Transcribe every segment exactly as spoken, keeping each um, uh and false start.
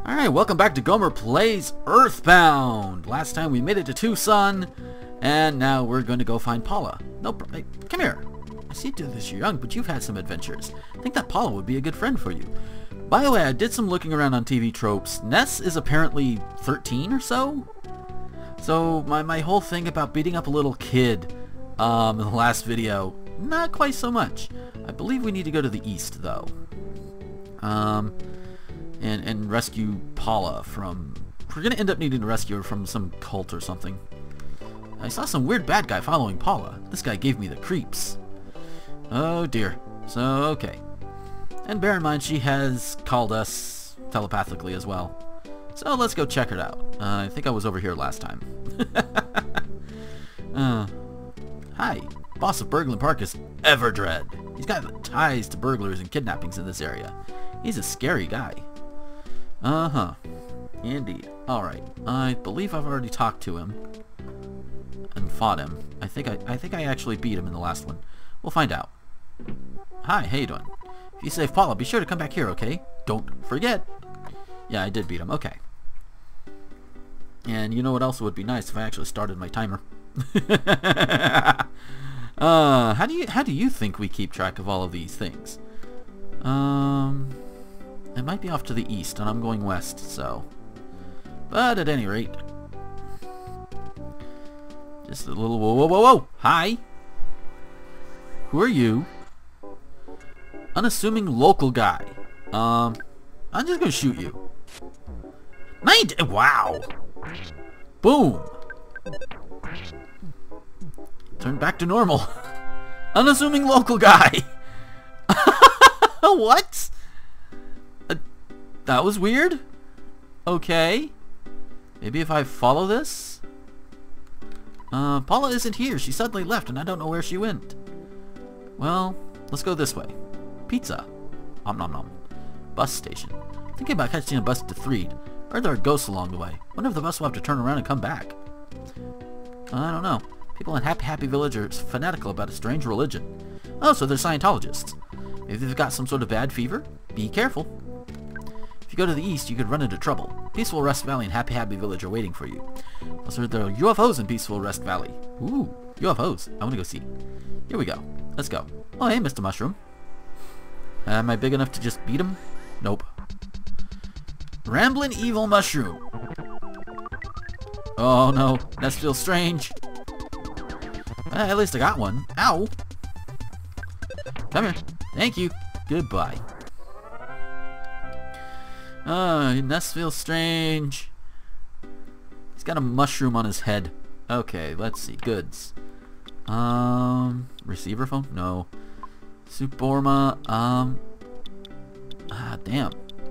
Alright, welcome back to Gomer Plays Earthbound. Last time we made it to Tucson, and now we're going to go find Paula. No, hey, come here. I see you do this, you're young, but you've had some adventures. I think that Paula would be a good friend for you. By the way, I did some looking around on T V tropes. Ness is apparently thirteen or so? So, my, my whole thing about beating up a little kid um, in the last video, not quite so much. I believe we need to go to the east, though. Um... And, and rescue Paula from... We're going to end up needing to rescue her from some cult or something. I saw some weird bad guy following Paula. This guy gave me the creeps. Oh dear. So, okay. And bear in mind, she has called us telepathically as well. So let's go check her out. Uh, I think I was over here last time. uh, hi. Boss of Burglin Park is Everdread. He's got ties to burglars and kidnappings in this area. He's a scary guy. Uh-huh. Indeed. Alright. I believe I've already talked to him. And fought him. I think I, I think I actually beat him in the last one. We'll find out. Hi, how you doing? If you save Paula, be sure to come back here, okay? Don't forget. Yeah, I did beat him. Okay. And you know what else would be nice if I actually started my timer? uh, how do you how do you think we keep track of all of these things? Um... It might be off to the east, and I'm going west, so... But at any rate... Just a little... Whoa, whoa, whoa, whoa! Hi! Who are you? Unassuming local guy. Um... I'm just gonna shoot you. Nine... Wow! Boom! Turn back to normal. Unassuming local guy! What? That was weird. Okay. Maybe if I follow this? Uh, Paula isn't here. She suddenly left and I don't know where she went. Well, let's go this way. Pizza. Om nom nom. Bus station. Thinking about catching a bus to Threed. Heard there are ghosts along the way. Wonder if the bus will have to turn around and come back. I don't know. People in Happy Happy Village are fanatical about a strange religion. Oh, so they're Scientologists. Maybe they've got some sort of bad fever? Be careful. If you go to the east, you could run into trouble. Peaceful Rest Valley and Happy Happy Village are waiting for you. Also, there are U F Os in Peaceful Rest Valley. Ooh, U F Os. I want to go see. Here we go. Let's go. Oh, hey, Mister Mushroom. Am I big enough to just beat him? Nope. Ramblin' Evil Mushroom. Oh, no. That feels strange. Uh, at least I got one. Ow. Come here. Thank you. Goodbye. Oh, Ness feels strange. He's got a mushroom on his head. Okay, let's see. Goods. Um, receiver phone? No. Suborma. Um. Ah, damn.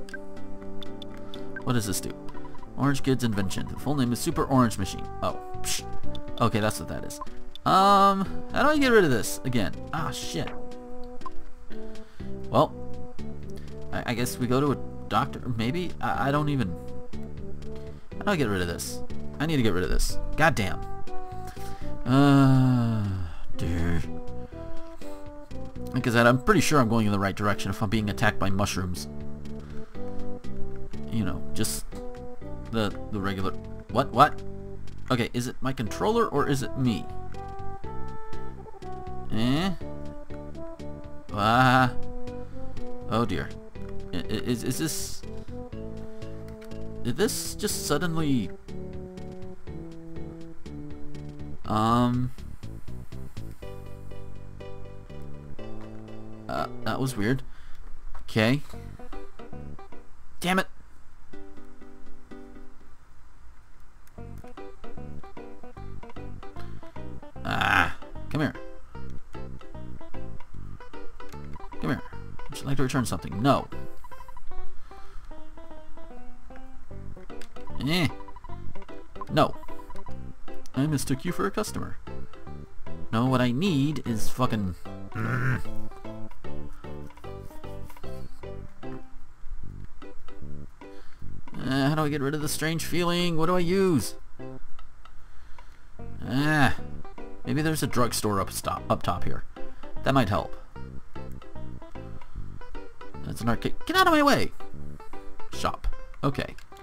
What does this do? Orange Goods Invention. The full name is Super Orange Machine. Oh, psh. Okay, that's what that is. Um, how do I get rid of this again? Ah, shit. Well, I, I guess we go to a doctor, maybe? I, I don't even... How do I get rid of this? I need to get rid of this. Goddamn. Uh, dude. Like I said, I'm pretty sure I'm going in the right direction if I'm being attacked by mushrooms. You know, just the the regular... What? What? Okay, is it my controller or is it me? Eh? Ah. Oh dear. Is, is this... Did this just suddenly... Um... Uh, that was weird. Okay. Damn it! Ah! Come here. Come here. Would you like to return something? No. Eh. No. I mistook you for a customer. No, what I need is fucking... Uh, how do I get rid of the strange feeling? What do I use? Ah. Maybe there's a drugstore up, stop, up top here. That might help. That's an arcade. Get out of my way! Shop. Okay.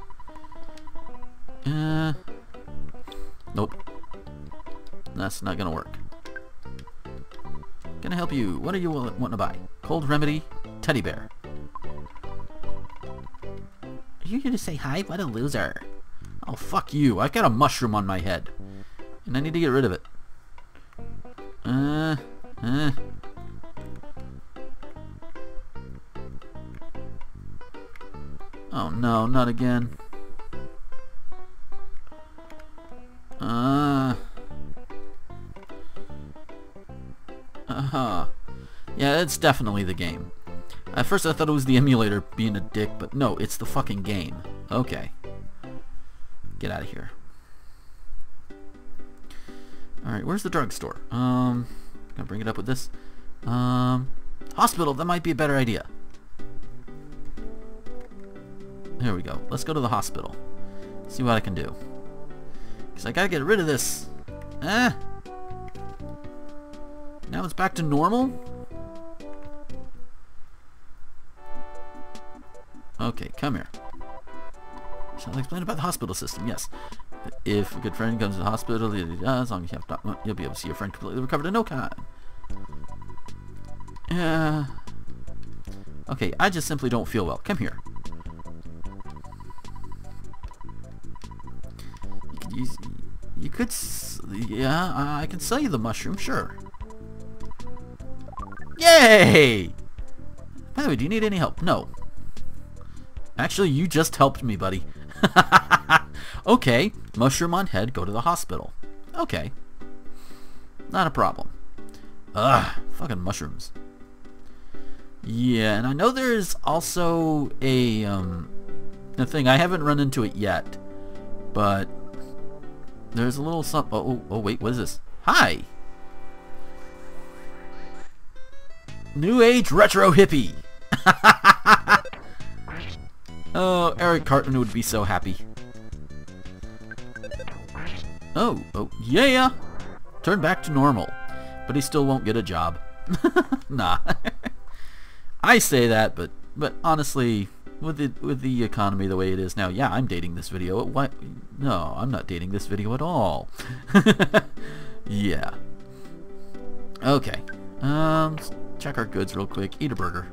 Uh, nope. That's not gonna work. Can I help you? What are you wanting to buy? Cold remedy, teddy bear. Are you here to say hi? What a loser. Oh, fuck you. I've got a mushroom on my head. And I need to get rid of it. Uh, uh. Oh no, not again. Uh. Uh-huh. Yeah, it's definitely the game. At first I thought it was the emulator being a dick, but no, it's the fucking game. Okay. Get out of here. Alright, where's the drugstore? Um, gonna bring it up with this. Um, hospital, that might be a better idea. Here we go. Let's go to the hospital. See what I can do. Because I gotta get rid of this. Eh. Now it's back to normal? Okay, come here. Shall I explain about the hospital system? Yes. If a good friend comes to the hospital, as long as you have to, you'll be able to see your friend completely recovered in no time. Yeah. Okay, I just simply don't feel well. Come here. You could use... You could... S yeah, I can sell you the mushroom, sure. Yay! By the way, do you need any help? No. Actually, you just helped me, buddy. Okay, mushroom on head, go to the hospital. Okay. Not a problem. Ugh, fucking mushrooms. Yeah, and I know there's also a, um, a thing. I haven't run into it yet, but there's a little something. Oh, oh, oh, wait, what is this? Hi! New Age Retro Hippie! Oh, Eric Cartman would be so happy. Oh, oh, yeah! Turn back to normal. But he still won't get a job. Nah. I say that, but but honestly, with the with the economy the way it is now, yeah, I'm dating this video. What? No, I'm not dating this video at all. Yeah. Okay. Um, let's check our goods real quick. Eat a burger.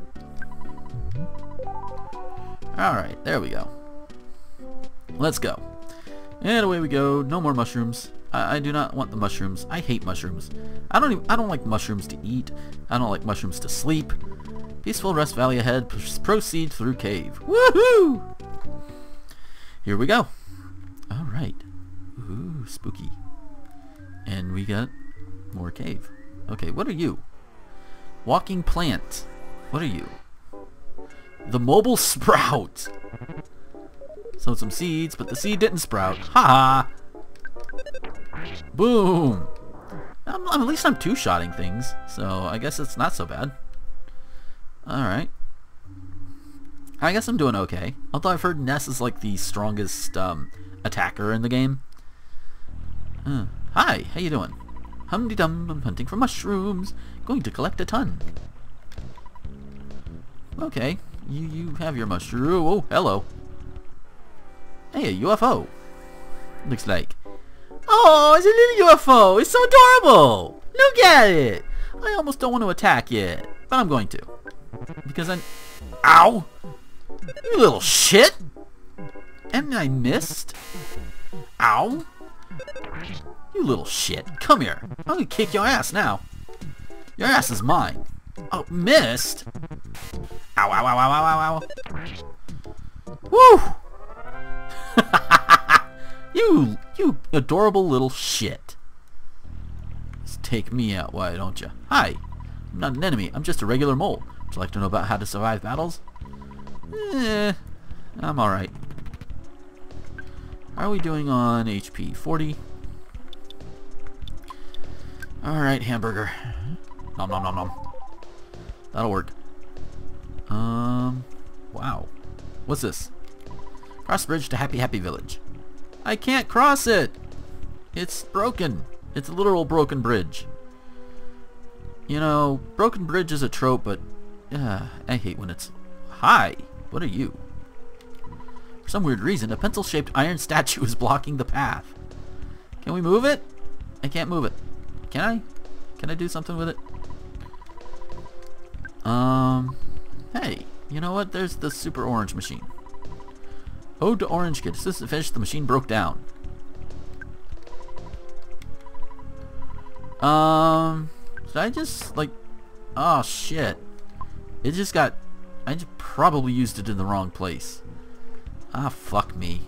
Alright, there we go. Let's go. And away we go. No more mushrooms. I, I do not want the mushrooms. I hate mushrooms. I don't even, I don't like mushrooms to eat. I don't like mushrooms to sleep. Peaceful rest valley ahead. Proceed through cave. Woohoo! Here we go. Alright. Ooh, spooky. And we got more cave. Okay, what are you? Walking plant. What are you? The mobile sprout. Sowed some seeds, but the seed didn't sprout. Ha ha! Boom! I'm, I'm, at least I'm two-shotting things, so I guess it's not so bad. Alright. I guess I'm doing okay. Although I've heard Ness is like the strongest um, attacker in the game. Uh, hi, how you doing? Hum-de-dum, I'm hunting for mushrooms. Going to collect a ton. Okay, you, you have your mushroom. Oh, hello. Hey, a U F O. Looks like. Oh, it's a little U F O. It's so adorable. Look at it. I almost don't want to attack yet, but I'm going to. Because I'm... Ow! You little shit! And I missed? Ow! You little shit. Come here. I'm gonna kick your ass now. Your ass is mine. Oh, missed? Ow, ow, ow, ow, ow, ow, ow. Woo! you, you adorable little shit. Just take me out, why don't you? Hi. I'm not an enemy. I'm just a regular mole. Would you like to know about how to survive battles? Eh, I'm alright. How are we doing on H P? forty? Alright, hamburger. Nom nom nom nom. That'll work. Um, wow. What's this? Cross bridge to Happy Happy Village. I can't cross it! It's broken. It's a literal broken bridge. You know, broken bridge is a trope, but uh, I hate when it's... Hi! What are you? For some weird reason, a pencil-shaped iron statue is blocking the path. Can we move it? I can't move it. Can I? Can I do something with it? Um, hey, you know what? There's the super orange machine. Ode to Orange Kid. Assistant finished, the machine broke down. Um, did I just, like, oh shit. It just got, I just probably used it in the wrong place. Ah, fuck me.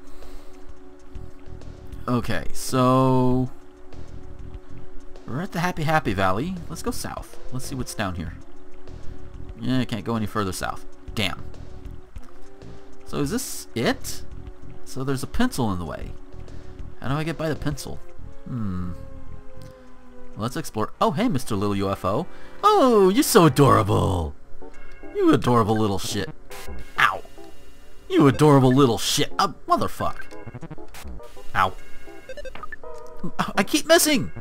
Okay, so we're at the Happy Happy Valley. Let's go south. Let's see what's down here. Yeah, I can't go any further south. Damn. So is this it? So there's a pencil in the way. How do I get by the pencil? Hmm. Let's explore. Oh, hey, Mister Little U F O. Oh, you're so adorable. You adorable little shit. Ow. You adorable little shit. Oh, motherfuck. Ow. I keep missing.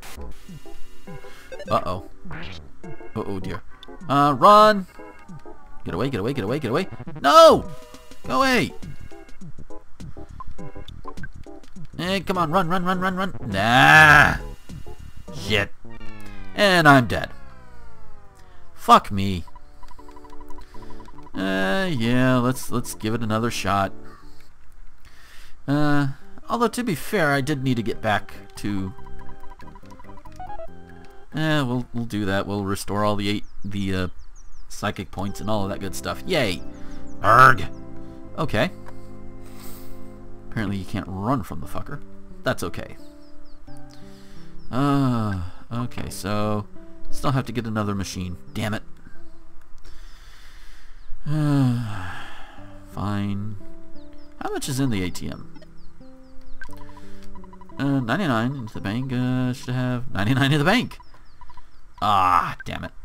Uh-oh. Uh-oh, dear. Uh, run. Get away, get away, get away, get away. No! Go away. Hey, come on, run, run, run, run, run. Nah. Shit. And I'm dead. Fuck me. Uh, yeah, let's let's give it another shot. Uh, although to be fair, I did need to get back to. Eh, we'll we'll do that. We'll restore all the eight the uh, psychic points and all of that good stuff. Yay! Arg. Okay. Apparently you can't run from the fucker. That's okay. Uh, okay, so still have to get another machine. Damn it. Uh, fine. How much is in the A T M? Uh, ninety-nine into the bank. Uh, should have ninety-nine in the bank. Ah, damn it.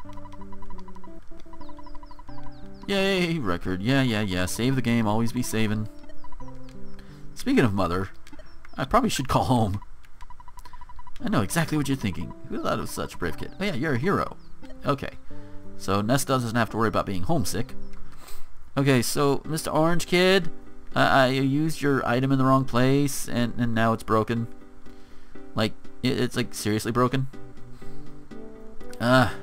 Yay, record. Yeah, yeah, yeah. Save the game. Always be saving. Speaking of mother, I probably should call home. I know exactly what you're thinking. Who thought of such a brave kid? Oh yeah, you're a hero. Okay. So Nesta doesn't have to worry about being homesick. Okay, so Mister Orange Kid, uh, I used your item in the wrong place, and, and now it's broken. Like, it, it's like seriously broken. Ah. Uh,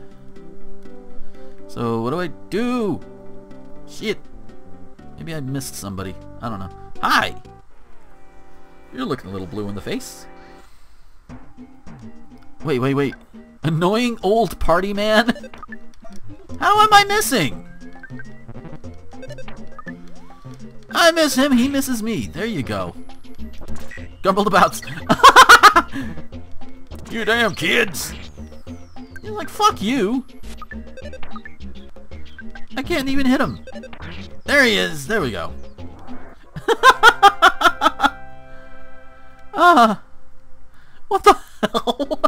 so what do I do? Shit. Maybe I missed somebody. I don't know. Hi! You're looking a little blue in the face. Wait, wait, wait. Annoying old party man? How am I missing? I miss him, he misses me. There you go. Gumbled abouts. You damn kids. You're like, fuck you. I can't even hit him. There he is. There we go. Ah. What the hell?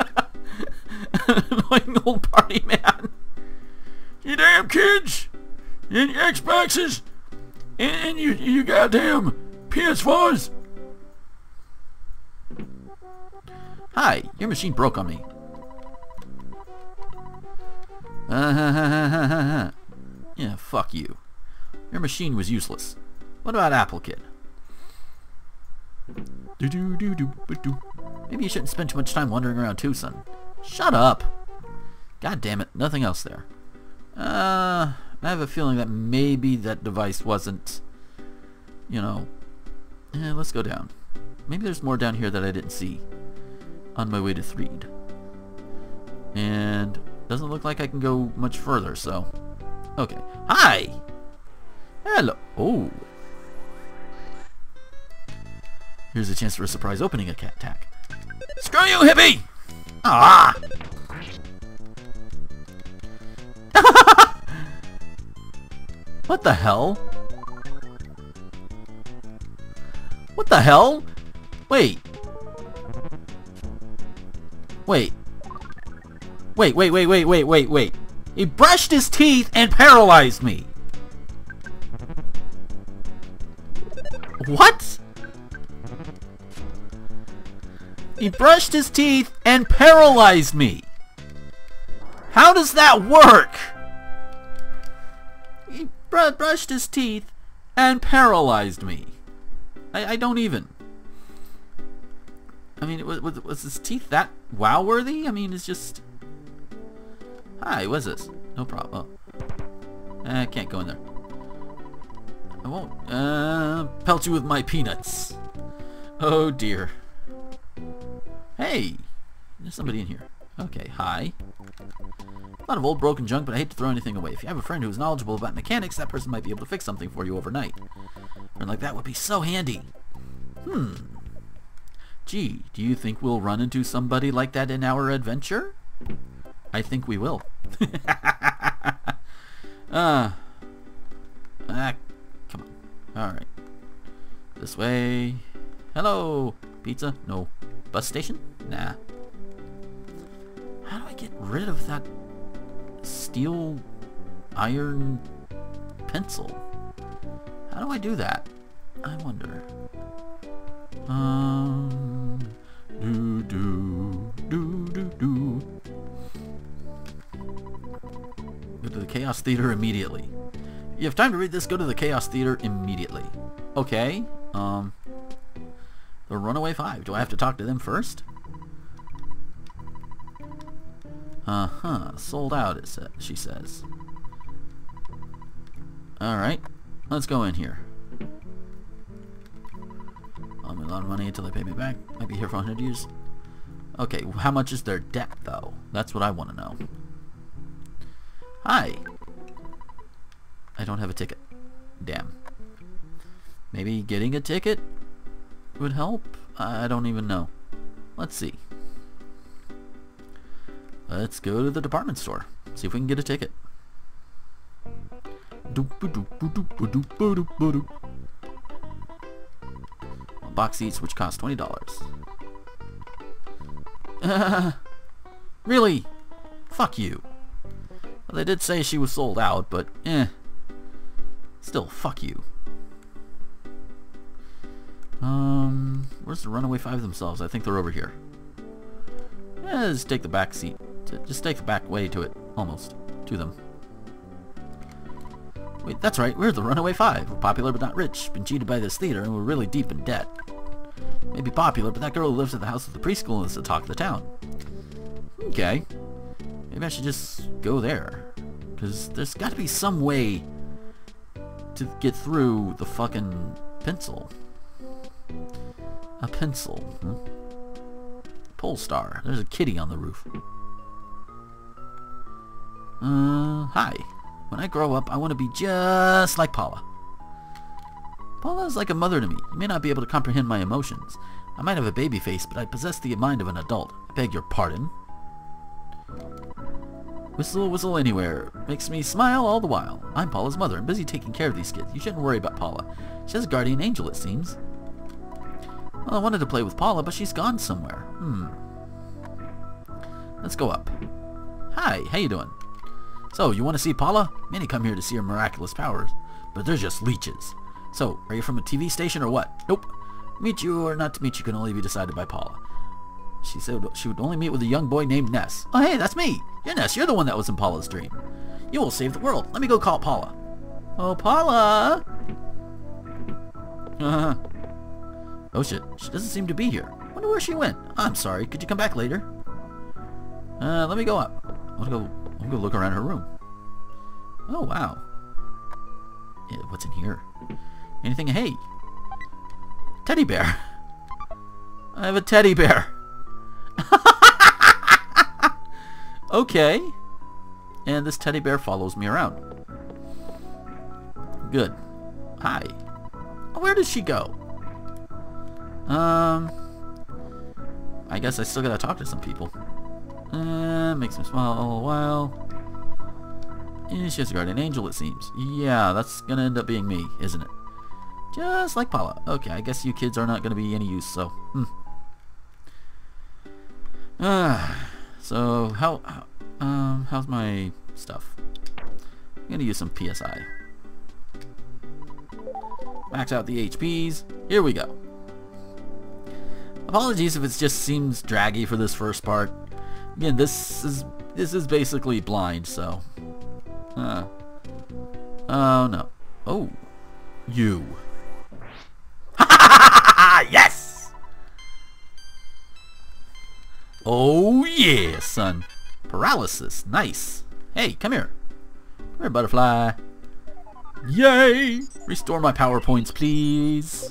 Annoying old party man. You damn kids. And your Xboxes. And you, you goddamn P S fours. Hi, your machine broke on me. Uh, ha, ha, ha, ha, ha. Yeah, fuck you. Your machine was useless. What about Apple Kid? Do do do do do. Maybe you shouldn't spend too much time wandering around too, son. Shut up. God damn it, nothing else there. Uh, I have a feeling that maybe that device wasn't, you know. Eh, let's go down. Maybe there's more down here that I didn't see on my way to Threed. And doesn't look like I can go much further, so. Okay. Hi! Hello. Oh. Here's a chance for a surprise opening attack. Screw you, hippie! Ah! What the hell? What the hell? Wait. Wait. Wait, wait, wait, wait, wait, wait, wait. He brushed his teeth and paralyzed me. What? He brushed his teeth and paralyzed me. How does that work? He br brushed his teeth and paralyzed me. I, I don't even. I mean, was, was, was his teeth that wow-worthy? I mean, it's just... Hi, what's this? No problem. Oh. I can't go in there. I won't uh, pelt you with my peanuts. Oh dear. Hey, there's somebody in here. Okay, hi. A lot of old broken junk, but I hate to throw anything away. If you have a friend who's knowledgeable about mechanics, that person might be able to fix something for you overnight. A friend like that would be so handy. Hmm. Gee, do you think we'll run into somebody like that in our adventure? I think we will. uh, ah, come on. Alright. This way. Hello. Pizza? No. Bus station? Nah. How do I get rid of that steel iron pencil? How do I do that? I wonder. Um, do do do do do. Go to the Chaos Theater immediately. You have time to read this. Go to the Chaos Theater immediately. Okay. Um, the Runaway Five. Do I have to talk to them first? Uh huh. Sold out. It sa she says. All right. Let's go in here. I'll make a lot of money until they pay me back. Might be here for a hundred years. Okay, how much is their debt, though? That's what I want to know. Hi. I don't have a ticket. Damn. Maybe getting a ticket would help? I don't even know. Let's see. Let's go to the department store. See if we can get a ticket. Box seats, which cost twenty dollars. Uh, really? Fuck you. Well, they did say she was sold out, but eh. Still, fuck you. Um, where's the Runaway Five themselves? I think they're over here. Yeah, just take the back seat. Just take the back way to it. Almost. To them. Wait, that's right. We're the Runaway Five. We're popular but not rich. Been cheated by this theater and we're really deep in debt. Maybe popular, but that girl who lives at the house of the preschool is the talk of the town. Okay. Maybe I should just go there. Because there's got to be some way to get through the fucking pencil. A pencil. Hmm? Polestar. There's a kitty on the roof. Uh, hi. When I grow up, I want to be just like Paula. Paula is like a mother to me. You may not be able to comprehend my emotions. I might have a baby face, but I possess the mind of an adult. I beg your pardon. Whistle, whistle anywhere. Makes me smile all the while. I'm Paula's mother. I'm busy taking care of these kids. You shouldn't worry about Paula. She has a guardian angel, it seems. Well, I wanted to play with Paula, but she's gone somewhere. Hmm. Let's go up. Hi, how you doing? So, you want to see Paula? Many come here to see her miraculous powers, but they're just leeches. So, are you from a T V station or what? Nope. Meet you or not to meet you can only be decided by Paula. She said she would only meet with a young boy named Ness. Oh, hey, that's me. You're Ness. You're the one that was in Paula's dream. You will save the world. Let me go call Paula. Oh, Paula! Uh-huh. Oh, shit. She doesn't seem to be here. Wonder where she went. I'm sorry. Could you come back later? Uh, let me go up. I want to go... I'm gonna look around her room. Oh, wow. Yeah, what's in here? Anything? Hey! Teddy bear! I have a teddy bear! Okay. And this teddy bear follows me around. Good. Hi. Where did she go? Um... I guess I still gotta talk to some people. Uh, makes me smile all the while. Yeah, she has a guardian angel, it seems. Yeah, that's gonna end up being me, isn't it? Just like Paula. Okay, I guess you kids are not gonna be any use, so... Hmm. Uh, so, how... how um, how's my stuff? I'm gonna use some P S I. Max out the H Ps. Here we go. Apologies if it just seems draggy for this first part. Again, this is this is basically blind, so. Uh. Oh no. Oh. You. Yes! Oh yeah, son. Paralysis. Nice. Hey, come here. Come here, butterfly. Yay! Restore my power points, please.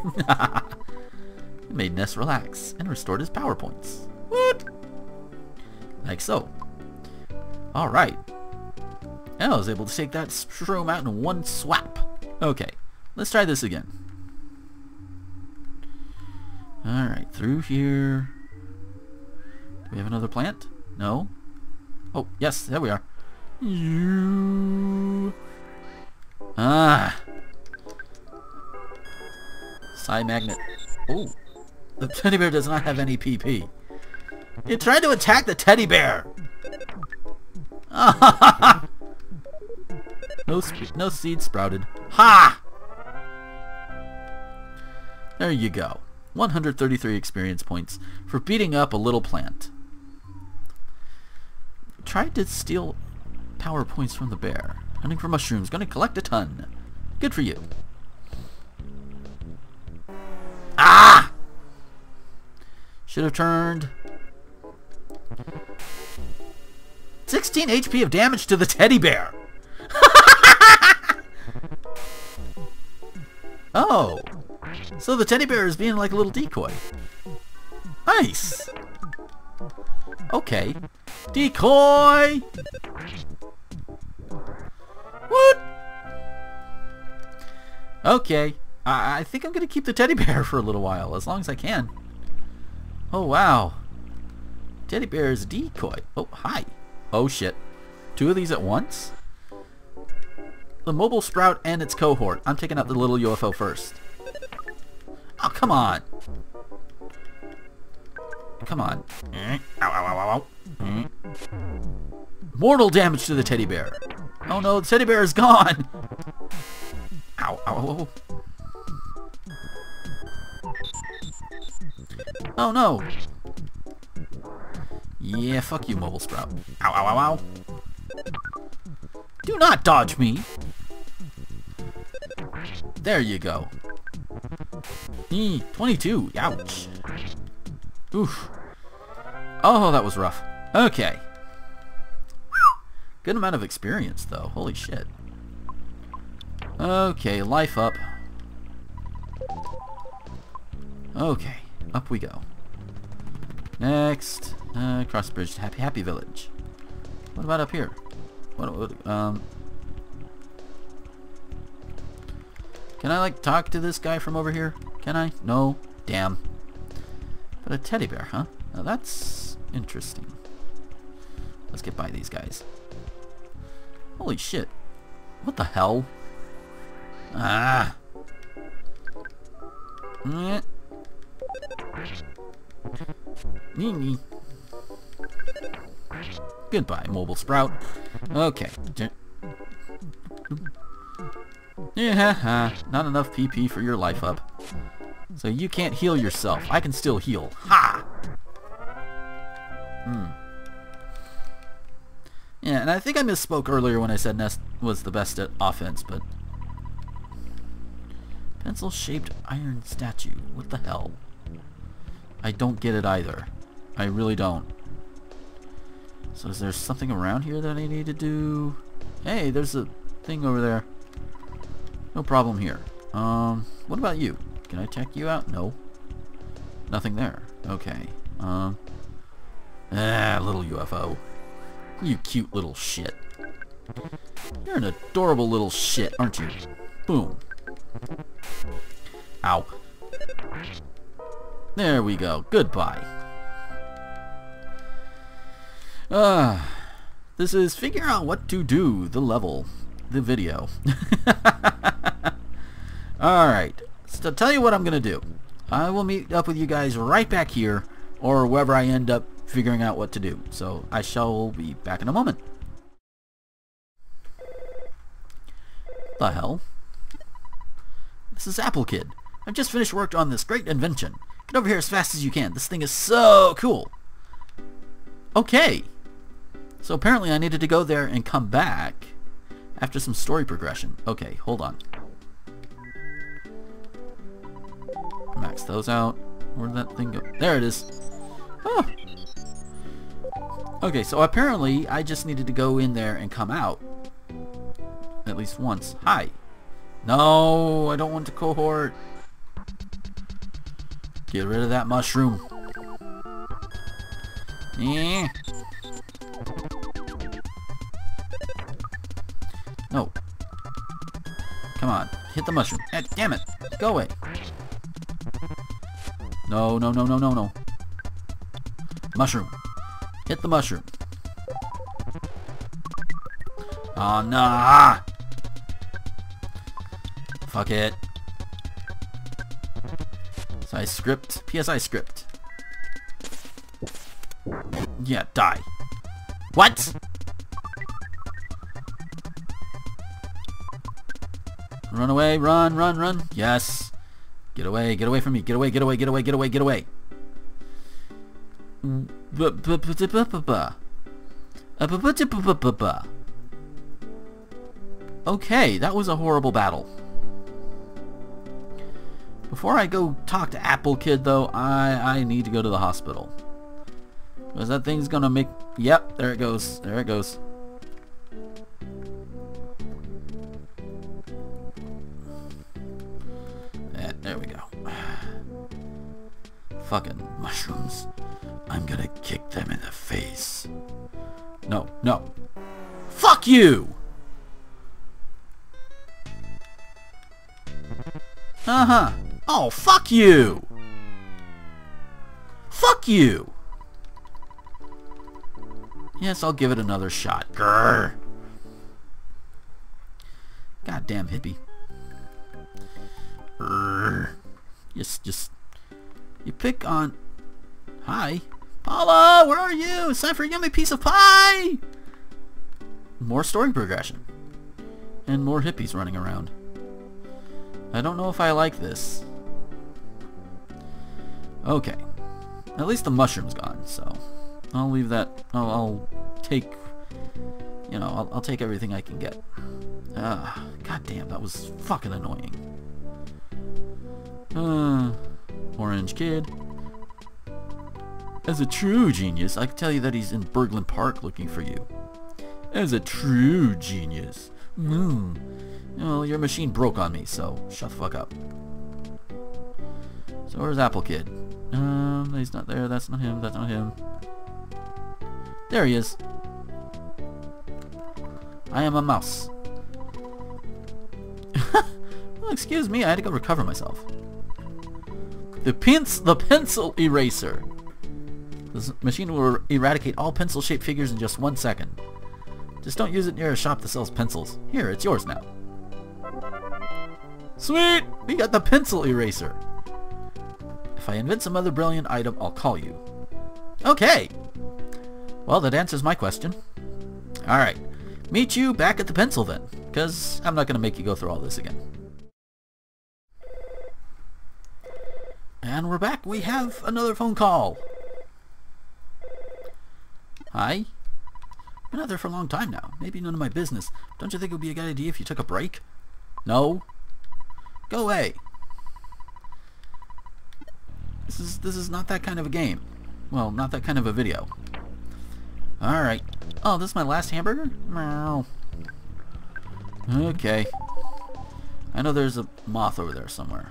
It made Ness relax and restored his power points. What? Like so. Alright. And I was able to take that shroom out in one swap. Okay, let's try this again. Alright, through here. Do we have another plant? No? Oh, yes, there we are. You. Ah. Side magnet. Oh. The teddy bear does not have any P P. It tried to attack the teddy bear. no, no seed sprouted. Ha! There you go. one hundred thirty-three experience points for beating up a little plant. Tried to steal power points from the bear. Hunting for mushrooms. Gonna collect a ton. Good for you. Ah! Should have turned. sixteen H P of damage to the teddy bear. Oh. So the teddy bear is being like a little decoy. Nice. Okay. Decoy! What? Okay. I, I think I'm going to keep the teddy bear for a little while, as long as I can. Oh, wow. Teddy bear is a decoy. Oh, hi. Oh, shit. Two of these at once? The mobile sprout and its cohort. I'm taking out the little U F O first. Oh, come on. Come on. Ow, ow, ow, ow, ow. Mortal damage to the teddy bear. Oh no, the teddy bear is gone. Ow, ow, ow. Oh no. Yeah, fuck you, mobile sprout. Ow, ow, ow, ow. Do not dodge me. There you go. E twenty-two. Ouch. Oof. Oh, that was rough. Okay. Good amount of experience, though. Holy shit. Okay, life up. Okay, up we go. Next, uh, cross bridge to Happy Happy Village. What about up here? What? what um. Can I like talk to this guy from over here? Can I? No. Damn. But a teddy bear, huh? Now that's interesting. Let's get by these guys. Holy shit. What the hell? Ah. Nee. Nee. Goodbye, mobile sprout. Okay. Yeah, not enough P P for your life up. So you can't heal yourself. I can still heal. Ha! Hmm. Yeah, and I think I misspoke earlier when I said Nest was the best at offense, but... Pencil-shaped iron statue. What the hell? I don't get it either. I really don't. So is there something around here that I need to do? Hey, there's a thing over there. No problem here. Um, what about you? Can I check you out? No. Nothing there. Okay. Um. Ah, little U F O. You cute little shit. You're an adorable little shit, aren't you? Boom. Ow. There we go. Goodbye. Ah. This is figure out what to do, the level, the video. Alright. So tell you what I'm going to do. I will meet up with you guys right back here, or wherever I end up figuring out what to do. So I shall be back in a moment. The hell? This is Apple Kid. I've just finished work on this great invention. Get over here as fast as you can. This thing is so cool. Okay. So apparently I needed to go there and come back after some story progression. Okay, hold on. Max those out. Where'd that thing go? There it is. Oh. Okay, so apparently I just needed to go in there and come out. At least once. Hi. No, I don't want to cohort. Get rid of that mushroom. Yeah. No. Come on. Hit the mushroom. Eh, damn it. Go away. No, no, no, no, no, no. Mushroom. Hit the mushroom. Oh, nah. Fuck it. So I script. P S I script. Yeah, die. What? Run away, run, run, run. Yes. Get away, get away from me. Get away, get away, get away, get away, get away. Okay, that was a horrible battle. Before I go talk to Apple Kid, though, I, I need to go to the hospital. Because that thing's gonna make... Yep, there it goes. There it goes. Yeah, there we go. Fucking mushrooms. I'm gonna kick them in the face. No, no. Fuck you! Uh-huh. Oh, fuck you! Fuck you! Yes, I'll give it another shot. Grrr. Goddamn hippie. Grrr. Just, just... You pick on... Hi. Paula, where are you? It's time for a yummy piece of pie! More story progression. And more hippies running around. I don't know if I like this. Okay. At least the mushroom's gone, so... I'll leave that... I'll, I'll take... You know, I'll, I'll take everything I can get. Ah, God damn, that was fucking annoying. Uh, Orange Kid. As a true genius, I can tell you that he's in Berglund Park looking for you. As a true genius. Mm. Well, your machine broke on me, so shut the fuck up. So where's Apple Kid? Um, he's not there. That's not him. That's not him. There he is. I am a mouse. Well, excuse me. I had to go recover myself. The pins, the pencil eraser. This machine will eradicate all pencil-shaped figures in just one second. Just don't use it near a shop that sells pencils. Here, it's yours now. Sweet! We got the pencil eraser. If I invent some other brilliant item, I'll call you. Okay! Well, that answers my question. Alright. Meet you back at the pencil then, because I'm not going to make you go through all this again. And we're back. We have another phone call. Hi. Been out there for a long time now. Maybe none of my business. Don't you think it would be a good idea if you took a break? No. Go away. This is this is not that kind of a game. Well, not that kind of a video. Alright. Oh, this is my last hamburger? Meow. Okay. I know there's a moth over there somewhere.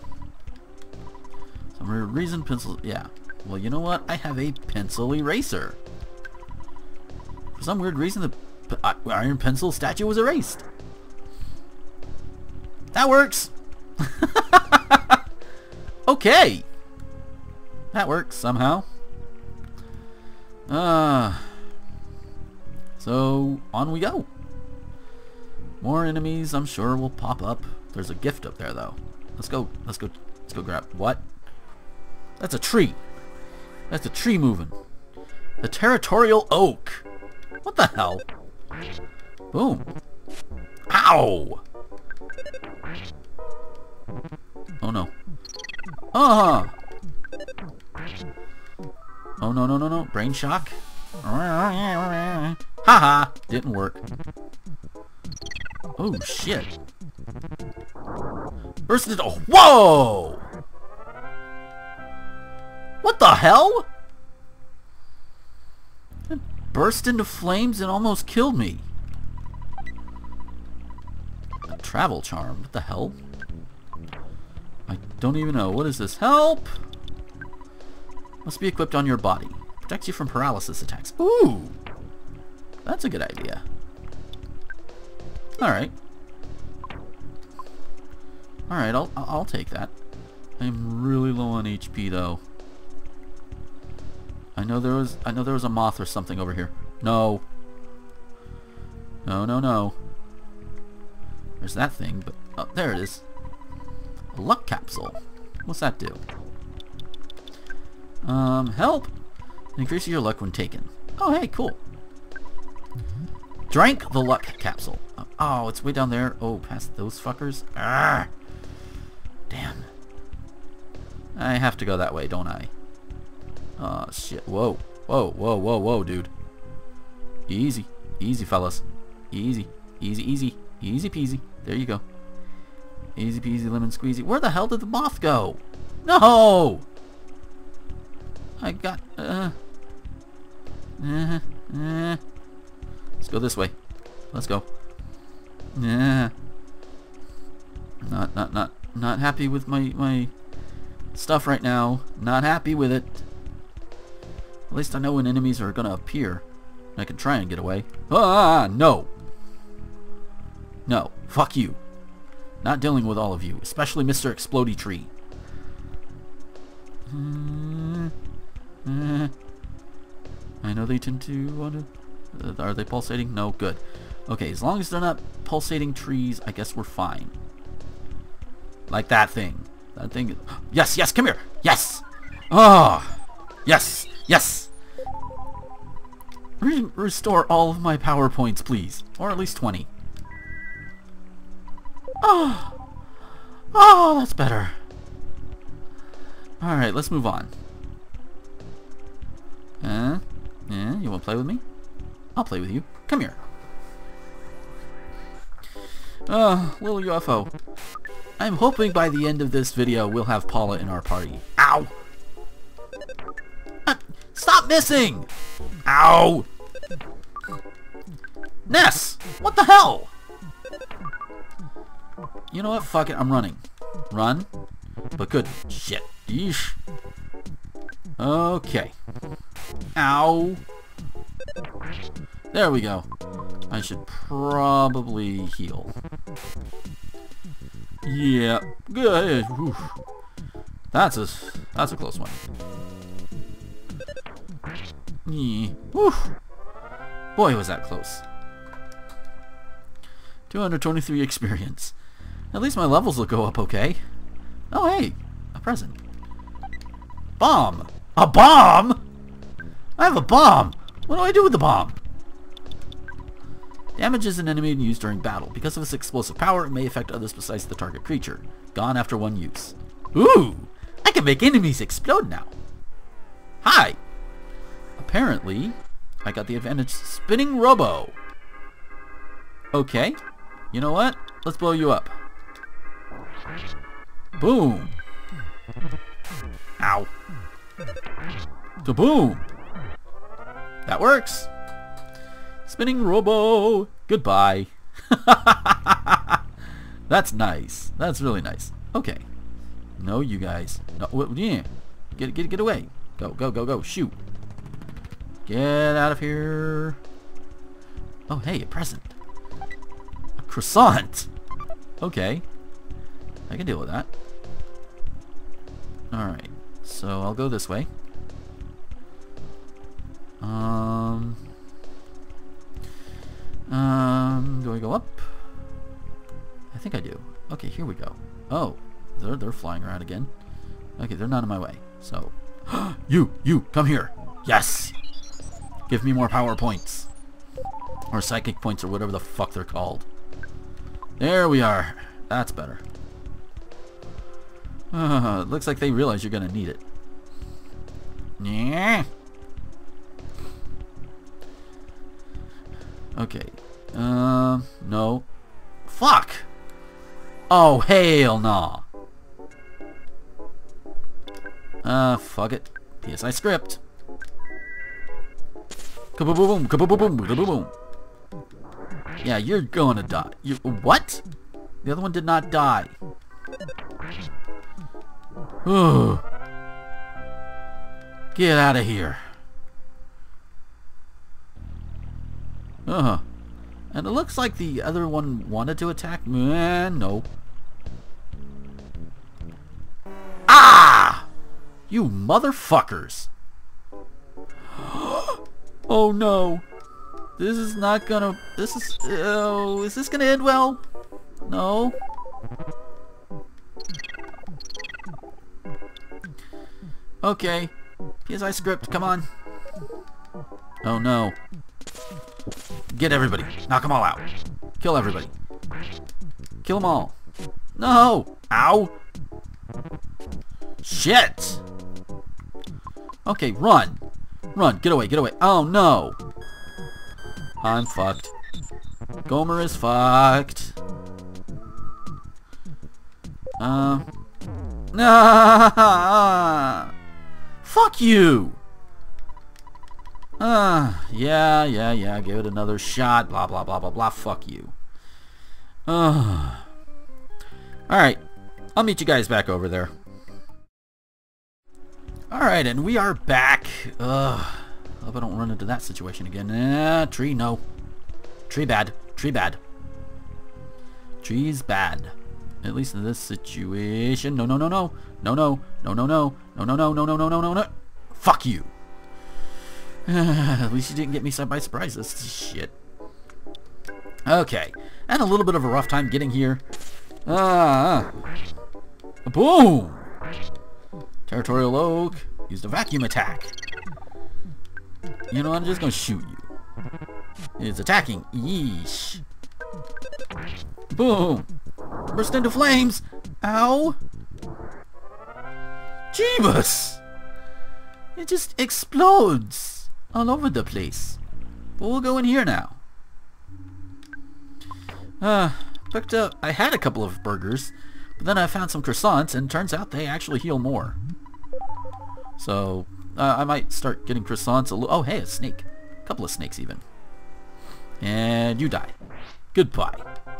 Some reason pencil... Yeah. Well, you know what? I have a pencil eraser. For some weird reason, the uh, iron pencil statue was erased. That works! Okay! That works somehow. Ah. Uh, so, on we go. More enemies, I'm sure, will pop up. There's a gift up there, though. Let's go. Let's go. Let's go grab. What? That's a tree. That's a tree moving. The territorial oak. What the hell? Boom. Ow! Oh no. Uh-huh. Oh no no no no. Brain shock. Haha. Didn't work. Oh shit. Burst into... Oh, whoa! What the hell? It burst into flames and almost killed me. A travel charm. What the hell? I don't even know. What is this? Help! Must be equipped on your body. Protects you from paralysis attacks. Ooh! That's a good idea. Alright. Alright, I'll, I'll take that. I'm really low on H P though. I know there was I know there was a moth or something over here. No. No, no, no. There's that thing, but oh, there it is. A luck capsule. What's that do? Um, help! Increases your luck when taken. Oh, hey, cool. Drank the luck capsule. Oh, it's way down there. Oh, past those fuckers. Ah! Damn. I have to go that way, don't I? Oh, shit. Whoa. Whoa, whoa, whoa, whoa, dude. Easy. Easy, fellas. Easy. Easy, easy. Easy peasy. There you go. Easy peasy lemon squeezy. Where the hell did the moth go? No! I got... Uh, uh, uh. Let's go this way. Let's go. Yeah. Not, not, not, not happy with my, my stuff right now. Not happy with it. At least I know when enemies are gonna appear. I can try and get away. Ah, no. No. Fuck you. Not dealing with all of you. Especially Mister Explodey Tree. Uh, uh, I know they tend to want to... Uh, are they pulsating? No. Good. Okay, as long as they're not pulsating trees, I guess we're fine. Like that thing. That thing... Yes, yes, come here! Yes! Oh! Yes! Yes! Re restore all of my power points, please. Or at least twenty. Oh! Oh, that's better. Alright, let's move on. Uh, yeah, you want to play with me? I'll play with you. Come here. Oh, little U F O. I'm hoping by the end of this video we'll have Paula in our party. Ow! Uh, stop missing! Ow! Ness! What the hell? You know what? Fuck it. I'm running. Run. But good. Shit. Yeesh. Okay. Ow. There we go. I should probably heal. Yeah. Good. Oof. That's a that's a close one. Yeah. Oof. Boy, was that close. two hundred twenty-three experience. At least my levels will go up okay. Oh, hey. A present. Bomb. A bomb? I have a bomb. What do I do with the bomb? Damages an enemy used during battle. Because of its explosive power, it may affect others besides the target creature. Gone after one use. Ooh! I can make enemies explode now. Hi! Apparently, I got the advantage spinning robo. Okay. You know what? Let's blow you up. Boom! Ow. Kaboom! That works! Spinning robo! Goodbye! That's nice. That's really nice. Okay. No, you guys. No, yeah. Get, get, get away. Go, go, go, go. Shoot. Get out of here. Oh, hey, a present. A croissant! Okay. I can deal with that. Alright. So, I'll go this way. Um... Um, do I go up? I think I do. Okay, here we go. Oh, they're, they're flying around again. Okay, they're not in my way. So, you, you, come here. Yes! Give me more power points. Or psychic points, or whatever the fuck they're called. There we are. That's better. Uh, looks like they realize you're gonna need it. Yeah. Okay. Um, no. Fuck! Oh, hell no. Uh, fuck it. P S I script. Kaboom, kaboom, kaboom. Yeah, you're gonna die. You what? The other one did not die. Ooh. Get out of here. Uh-huh. And it looks like the other one wanted to attack. Man, no. Ah! You motherfuckers. Oh no. This is not gonna... This is... Oh, is this gonna end well? No. Okay. P S I script, come on. Oh no. Get everybody. Knock them all out. Kill everybody. Kill them all. No! Ow! Shit! Okay, run. Run. Get away, get away. Oh no! I'm fucked. Gomer is fucked. Uh... Nah! Fuck you! Ah, uh, yeah, yeah, yeah, give it another shot, blah, blah, blah, blah, blah, fuck you. Uh. Alright, I'll meet you guys back over there. Alright, and we are back. Ugh, hope I don't run into that situation again. Eh, tree, no. Tree bad, tree bad. Tree's bad. At least in this situation. No, no, no, no. No, no, no, no, no. No, no, no, no, no, no, no, no, no. Fuck you. At least you didn't get me by surprise. This is shit. Okay. And a little bit of a rough time getting here. Ah. Uh, boom! Territorial Oak used a vacuum attack. You know what? I'm just gonna shoot you. It's attacking. Yeesh. Boom! Burst into flames! Ow! Jeebus! It just explodes all over the place. But we'll go in here now. Uh, picked up, I had a couple of burgers, but then I found some croissants, and turns out they actually heal more. So, uh, I might start getting croissants a little. Oh, hey, a snake. A couple of snakes, even. And you die. Goodbye.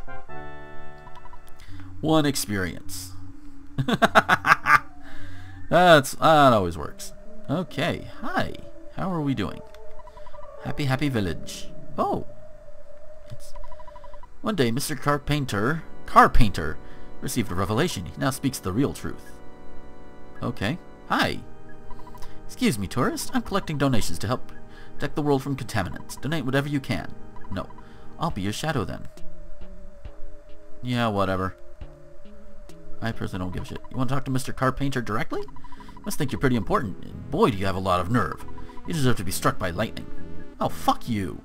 One experience. That's, that always works. Okay, hi. How are we doing? Happy, happy village. Oh. It's... One day, Mister Carpenter, Carpenter received a revelation. He now speaks the real truth. Okay. Hi. Excuse me, tourist. I'm collecting donations to help protect the world from contaminants. Donate whatever you can. No. I'll be your shadow then. Yeah, whatever. I personally don't give a shit. You want to talk to Mister Carpenter directly? Must think you're pretty important. And boy, do you have a lot of nerve. You deserve to be struck by lightning. Oh, fuck you.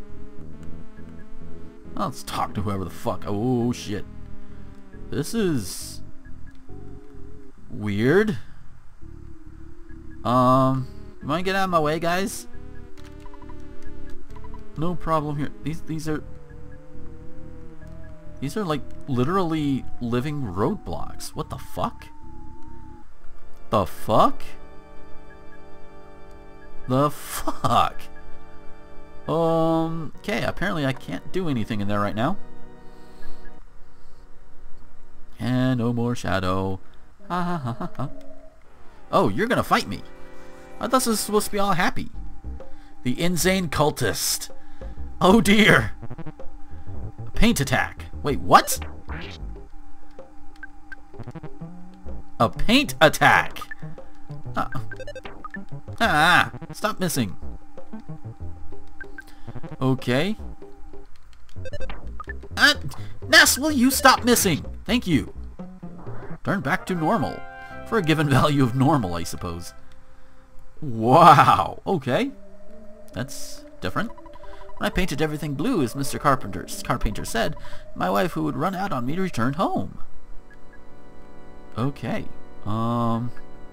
Well, let's talk to whoever the fuck. Oh, shit. This is... weird. Um, you want to get out of my way, guys? No problem here. These, these are... These are like literally living roadblocks. What the fuck? The fuck? The fuck? Um, okay, apparently I can't do anything in there right now. And no more shadow. Ha ha ha ha ha. Oh, you're gonna fight me. I thought this was supposed to be all happy. The insane cultist. Oh dear. A paint attack. Wait, what? A paint attack. Uh, ah, stop missing. Okay. Uh, Ness, will you stop missing? Thank you. Turn back to normal. For a given value of normal, I suppose. Wow. Okay. That's different. When I painted everything blue, as Mister Carpenter's Carpenter said, my wife would run out on me to return home. Okay. Um...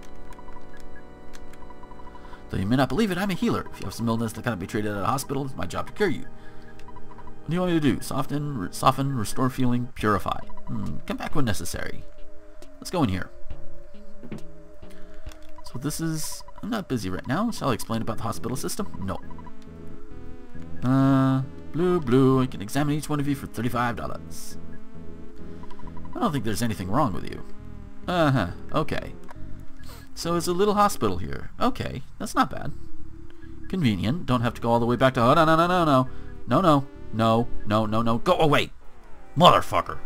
Though you may not believe it, I'm a healer. If you have some illness that cannot be treated at a hospital, it's my job to cure you. What do you want me to do? Soften, re soften, restore feeling, purify. Hmm, come back when necessary. Let's go in here. So this is... I'm not busy right now. Shall I explain about the hospital system? No. Uh, blue, blue. I can examine each one of you for thirty-five dollars. I don't think there's anything wrong with you. Uh-huh. Okay. So it's a little hospital here. Okay. That's not bad. Convenient. Don't have to go all the way back to... Oh, no, no, no, no, no. No, no. No, no, no, no. Go away. Motherfucker.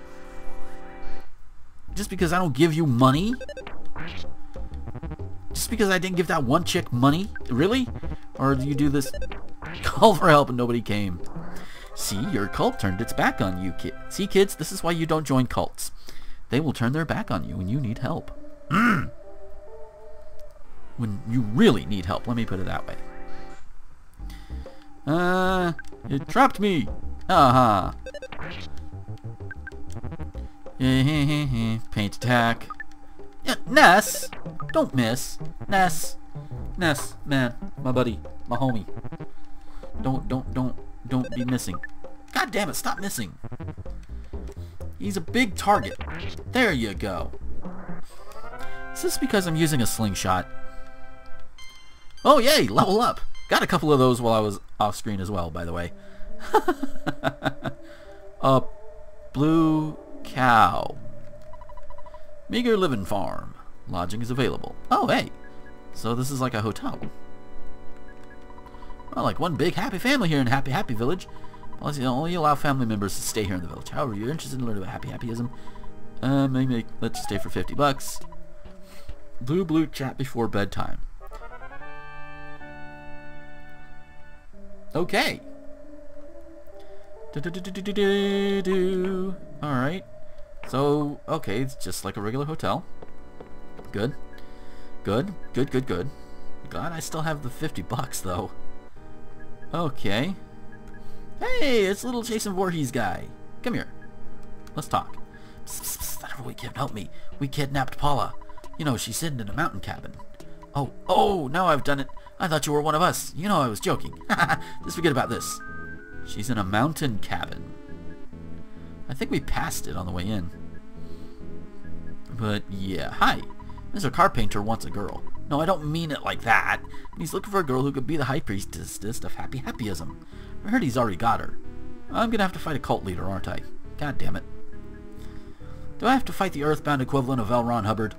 Just because I don't give you money? Just because I didn't give that one chick money? Really? Or do you do this... Call for help and nobody came. See, your cult turned its back on you, kid. See, kids, this is why you don't join cults. They will turn their back on you when you need help. Mm. When you really need help, let me put it that way. Uh, it trapped me. Aha. Paint attack. Yeah, Ness, don't miss. Ness, Ness, man, my buddy, my homie. Don't, don't, don't, don't be missing. God damn it, stop missing. He's a big target. There you go. Is this because I'm using a slingshot? Oh yay, level up. Got a couple of those while I was off screen as well, by the way. A blue cow. Meager living farm. Lodging is available. Oh hey, so this is like a hotel. Well, like one big happy family here in Happy Happy Village. Policy only allow family members to stay here in the village. However, you're interested in learning about Happy Happyism. Uh, maybe let you stay for fifty bucks. Blue blue chat before bedtime. Okay. Alright. So, okay, it's just like a regular hotel. Good. Good. Good, good, good. Glad I still have the fifty bucks, though. Okay. Hey, it's little Jason Voorhees guy. Come here. Let's talk. Psst, psst, psst, that we can help me. We kidnapped Paula. You know, she's sitting in a mountain cabin. Oh, oh, now I've done it. I thought you were one of us. You know I was joking. Just forget about this. She's in a mountain cabin. I think we passed it on the way in. But yeah, hi. Mister Carpenter wants a girl. No, I don't mean it like that. He's looking for a girl who could be the high priestess of Happy Happyism. I heard he's already got her. I'm gonna have to fight a cult leader, aren't I? God damn it. Do I have to fight the Earthbound equivalent of L. Ron Hubbard?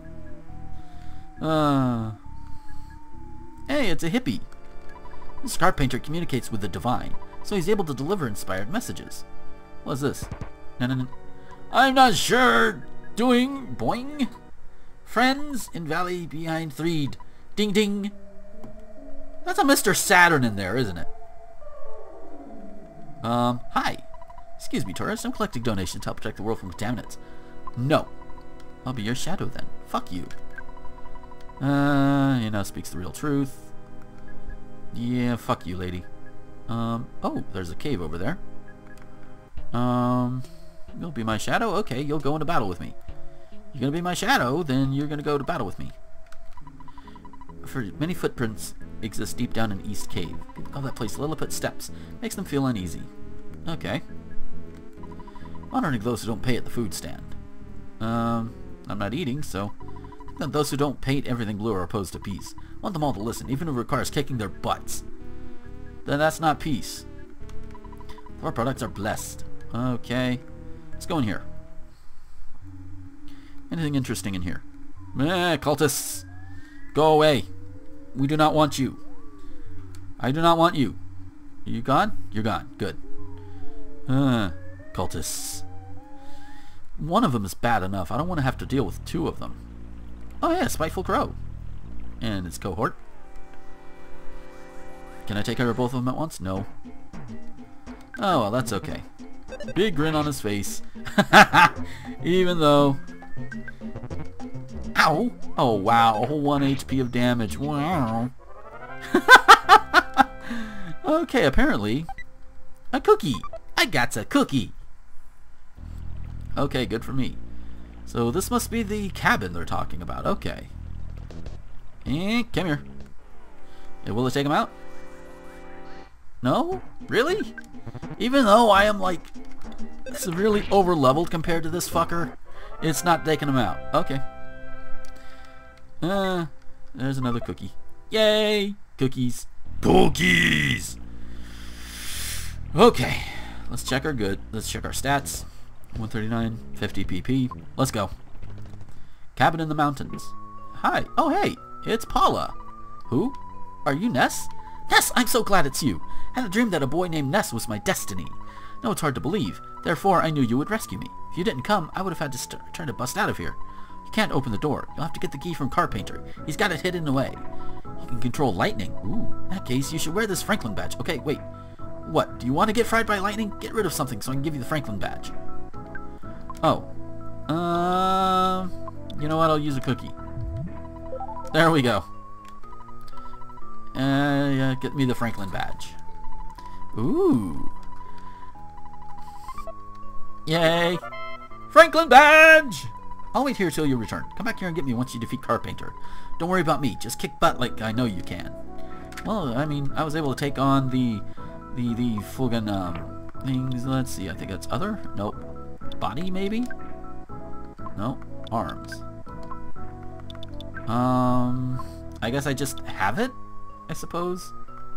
Uh... Hey, it's a hippie. This Carpenter communicates with the divine, so he's able to deliver inspired messages. What's this? No, no, no. I'm not sure. Doing boing. Friends in valley behind threed. Ding ding. That's a Mister Saturn in there, isn't it? Um, hi. Excuse me, tourist. I'm collecting donations to help protect the world from contaminants. No. I'll be your shadow then. Fuck you. Uh, you know, speaks the real truth. Yeah, fuck you, lady. Um, oh, there's a cave over there. Um, you'll be my shadow? Okay, you'll go into battle with me. You're gonna be my shadow, then you're gonna go to battle with me. For many footprints exist deep down in East Cave. People call that place Lilliput Steps. Makes them feel uneasy. Okay. Honoring those who don't pay at the food stand. Um, I'm not eating, so... Then those who don't paint everything blue are opposed to peace. Want them all to listen, even if it requires kicking their butts. Then that's not peace. Our products are blessed. Okay. Let's go in here. Anything interesting in here? Eh, cultists. Go away. We do not want you. I do not want you. Are you gone? You're gone. Good. Uh, cultists. One of them is bad enough. I don't want to have to deal with two of them. Oh yeah, Spiteful Crow. And its cohort. Can I take care of both of them at once? No. Oh well, that's okay. Big grin on his face. Even though... Ow! Oh wow, one H P of damage. Wow. Okay, apparently... A cookie! I got a cookie! Okay, good for me. So this must be the cabin they're talking about. Okay. And come here. Hey, will it take him out? No? Really? Even though I am like severely over leveled compared to this fucker, it's not taking him out. Okay. Uh, There's another cookie. Yay! Cookies. Cookies! Okay. Let's check our good. Let's check our stats. one thirty-nine, fifty P P. Let's go. Cabin in the mountains. Hi. Oh, hey. It's Paula. Who? Are you Ness? Ness, I'm so glad it's you. I had a dream that a boy named Ness was my destiny. No, it's hard to believe. Therefore, I knew you would rescue me. If you didn't come, I would have had to st try to bust out of here. You can't open the door. You'll have to get the key from Carpenter. He's got it hidden away. You can control lightning. Ooh, in that case, you should wear this Franklin badge. Okay, wait. What? Do you want to get fried by lightning? Get rid of something so I can give you the Franklin badge. Oh. Um, you know what? I'll use a cookie. There we go. Uh, yeah, get me the Franklin badge. Ooh. Yay. Franklin badge! I'll wait here till you return. Come back here and get me once you defeat Carpenter. Don't worry about me. Just kick butt like I know you can. Well, I mean, I was able to take on the the the fucking um things. Let's see. I think that's other. Nope. Body maybe. Nope. Arms. Um. I guess I just have it. I suppose.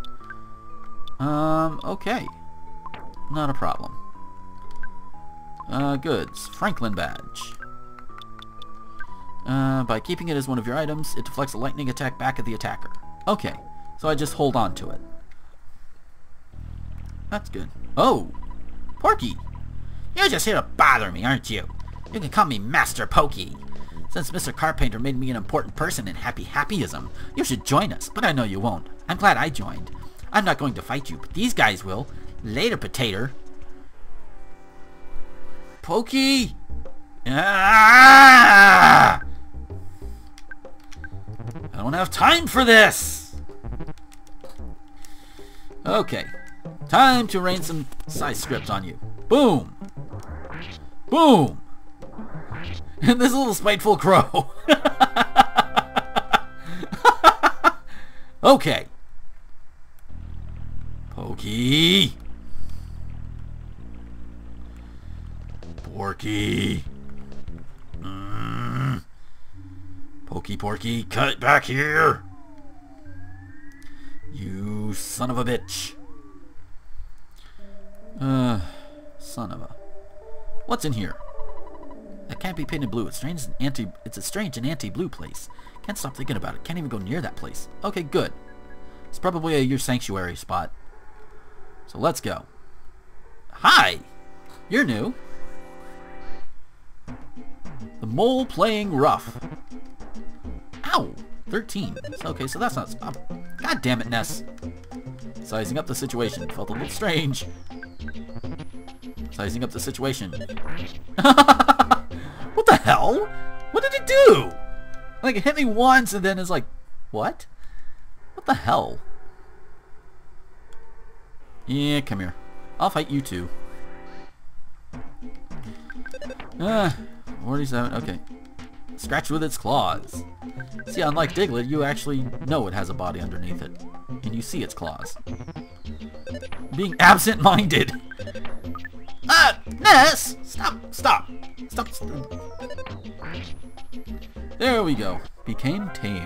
Um. Okay. Not a problem. Uh. Goods. Franklin badge. Uh, by keeping it as one of your items, it deflects a lightning attack back at the attacker. Okay, so I just hold on to it. That's good. Oh! Porky! You're just here to bother me, aren't you? You can call me Master Pokey. Since Mister Carpenter made me an important person in Happy Happyism, you should join us, but I know you won't. I'm glad I joined. I'm not going to fight you, but these guys will. Later, potato. Pokey! Ah! I don't have time for this! Okay. Time to rain some size script on you. Boom! Boom! And this little spiteful crow. Okay. Pokey. Porky. Mm. Pokey Porky, cut back here! You son of a bitch. Uh, son of a... What's in here? That can't be painted blue. It's strange and anti... It's a strange and anti-blue place. Can't stop thinking about it. Can't even go near that place. Okay, good. It's probably a your sanctuary spot. So let's go. Hi! You're new. The mole playing rough. Ow! thirteen. Okay, so that's not... Oh, God damn it, Ness. Sizing up the situation. Felt a little strange. Sizing up the situation. What the hell? What did it do? Like, it hit me once and then it's like... What? What the hell? Yeah, come here. I'll fight you too. Ah, forty-seven. Okay. Scratch with its claws. See, unlike Diglett, you actually know it has a body underneath it. And you see its claws. Being absent-minded. Ah! Ness! Stop! Stop! Stop! There we go. Became tame.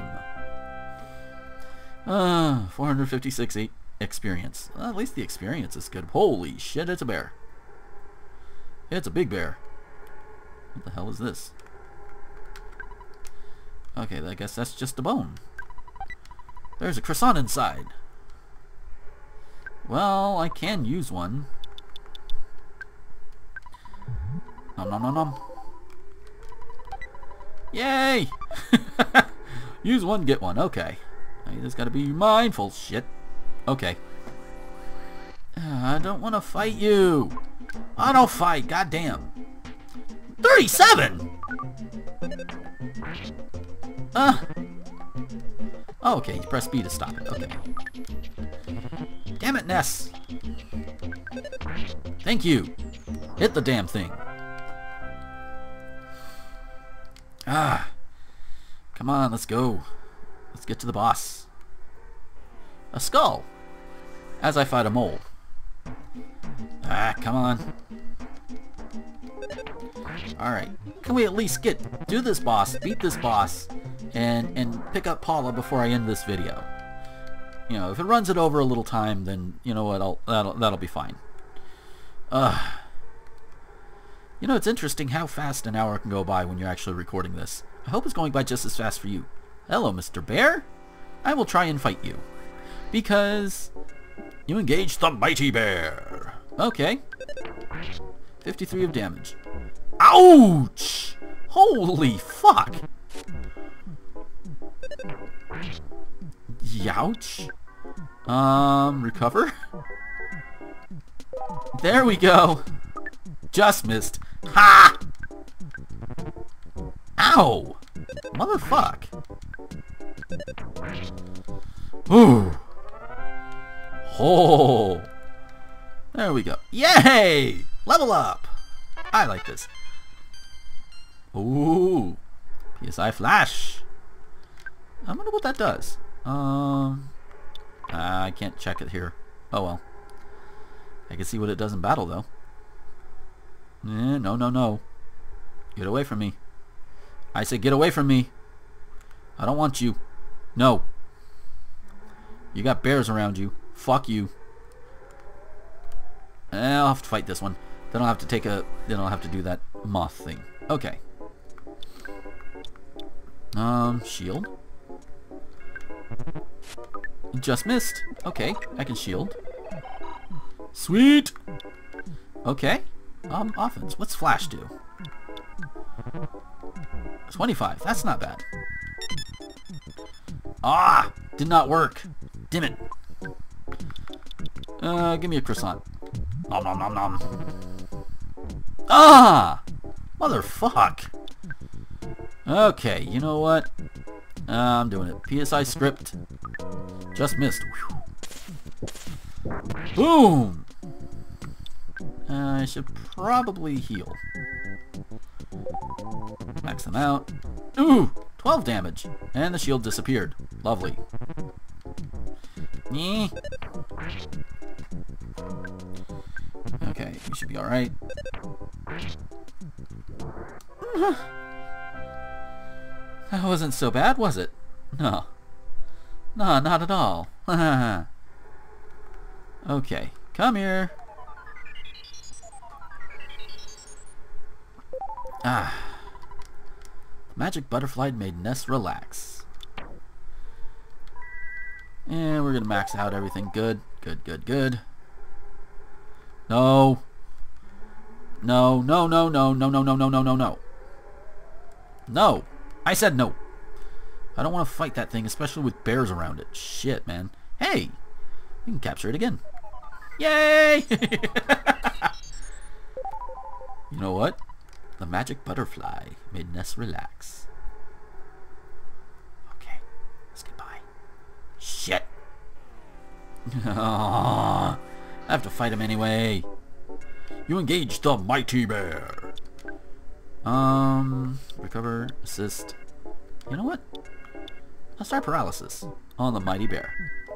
Uh, four hundred fifty-six eight experience. Well, at least the experience is good. Holy shit, it's a bear. It's a big bear. What the hell is this? Okay, I guess that's just a bone. There's a croissant inside. Well, I can use one. Nom nom nom nom. Yay! Use one, get one. Okay. You just gotta be mindful. Shit. Okay. Uh, I don't want to fight you. I don't fight. Goddamn. thirty-seven! Uh. Oh, okay. You press B to stop it. Okay. Damn it, Ness. Thank you. Hit the damn thing. Ah. Come on, let's go. Let's get to the boss. A skull. As I fight a mole. Ah, come on. Alright. Can we at least get do this boss, beat this boss, and and pick up Paula before I end this video. You know, if it runs it over a little time, then you know what, I'll, that'll that'll be fine. Uh, you know, it's interesting how fast an hour can go by when you're actually recording this. I hope it's going by just as fast for you. Hello, Mister Bear. I will try and fight you. Because you engaged the mighty bear. Okay. fifty-three of damage. Ouch! Holy fuck! Youch. Um, recover? There we go. Just missed. Ha! Ow! Motherfuck. Ooh. Oh. There we go. Yay! Level up! I like this. Ooh. P S I flash. I wonder what that does. Um, I can't check it here. Oh well. I can see what it does in battle though. Eh, no, no, no. Get away from me. I said get away from me. I don't want you. No. You got bears around you. Fuck you. Eh, I'll have to fight this one. Then I'll have to take a... Then I'll have to do that moth thing. Okay. Um, shield. Just missed. Okay, I can shield. Sweet! Okay. Um, offense. What's flash do? twenty-five. That's not bad. Ah! Did not work. Damn it. Uh, give me a croissant. Nom nom nom nom. Ah! Motherfuck. Okay, you know what? Uh, I'm doing it. P S I script. Just missed. Whew. Boom! Uh, I should probably heal. Max them out. Ooh! twelve damage. And the shield disappeared. Lovely. Nee. Okay, you should be alright. That wasn't so bad, was it? No. No, not at all. Okay, come here. Ah. Magic butterfly made Ness relax. And we're gonna max out everything. Good, good, good, good. No. No, no, no, no, no, no, no, no, no, no, no. No. I said no. I don't want to fight that thing, especially with bears around it. Shit, man. Hey! You can capture it again. Yay! You know what? The magic butterfly made Ness relax. Okay. Let's get by. Shit! Oh, I have to fight him anyway. You engage the mighty bear. Um, recover, assist. You know what? I'll start paralysis on the mighty bear.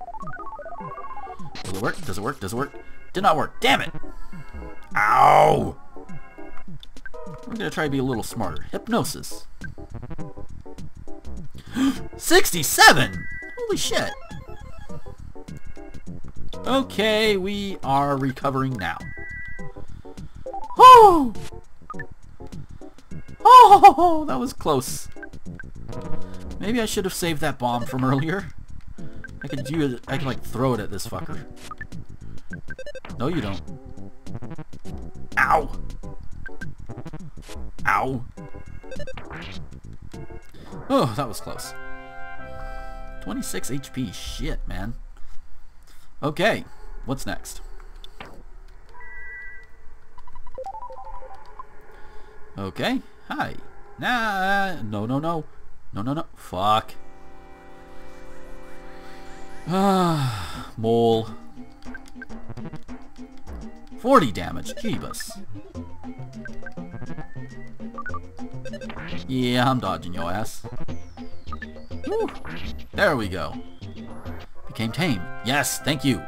Does it work? Does it work? Does it work? Did not work. Damn it! Ow! We're gonna try to be a little smarter. Hypnosis. sixty-seven! Holy shit! Okay, we are recovering now. Oh! Oh, that was close. Maybe I should have saved that bomb from earlier. I could do it. I can like throw it at this fucker. No, you don't. Ow! Ow! Oh, that was close. twenty-six H P. Shit, man. Okay, what's next? Okay, hi. Nah, no, no, no. No, no, no. Fuck. Ah, mole. forty damage. Jeebus. Yeah, I'm dodging your ass. Whew. There we go. Became tame. Yes, thank you.